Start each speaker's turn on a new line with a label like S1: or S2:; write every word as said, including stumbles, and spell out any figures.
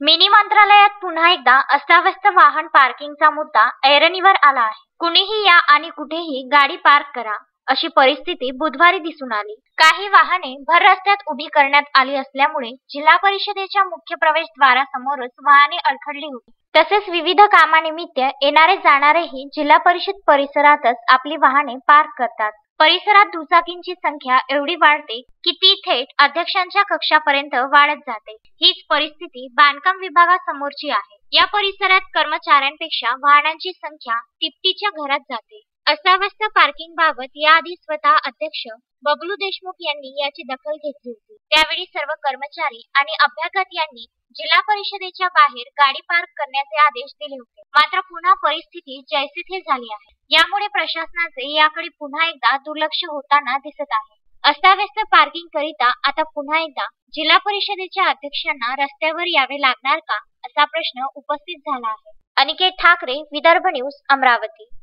S1: Mini मंत्रालयात पुन्हा एकदा अस्ताव्यस्त वाहन पार्किंगचा मुद्दा ऐरणीवर आला आहे. कुणीही या आणि कुठेही गाडी पार्क करा अशी परिस्थिती बुधवारी दिसून आली. काही वाहने भर रस्त्यात उभी करण्यात आली असल्यामुळे जिल्हा परिषदेच्या मुख्य प्रवेशद्वारासमोरच वाहने अडखडली होती. तसेच विविध कामानिमित्त येणारे जाणारेही जिल्हा परिषद परिसरातच आपली वाहने पार्क करतात. परिसरात दुचाकींची संख्या एवढी वाढते की ती थेट अध्यक्षांच्या कक्षापर्यंत वाढत जाते. हीच परिस्थिती बांधकाम विभागासमोरची आहे. या परिसरात कर्मचाऱ्यांपेक्षा वाहनांची संख्या तिपटीच्या घरात जाते. अस्ताव्यस्त पार्किंग बाबत याआधी स्वतः अध्यक्ष बबलू देशमुख यांनी याची दखल घेतली होती. त्यावेळी सर्व कर्मचारी आणि अभ्यागत यांनी जिल्हा परिषदेच्या बाहेर गाडी पार्क करण्याचे आदेश दिले होते. मात्र पुन्हा परिस्थिती जैसे थे झाली आहे. यामुळे प्रशासनाचे याकडे पुन्हा एकदा दुर्लक्ष होताना दिसत आहे. अस्ताव्यस्त पार्किंग करिता आता पुन्हा एकदा जिल्हा परिषदेच्या अध्यक्षांना रस्त्यावर यावे लागणार का असा प्रश्न उपस्थित झाला आहे. अनिकेत ठाकरे, विदर्भ न्यूज, अमरावती.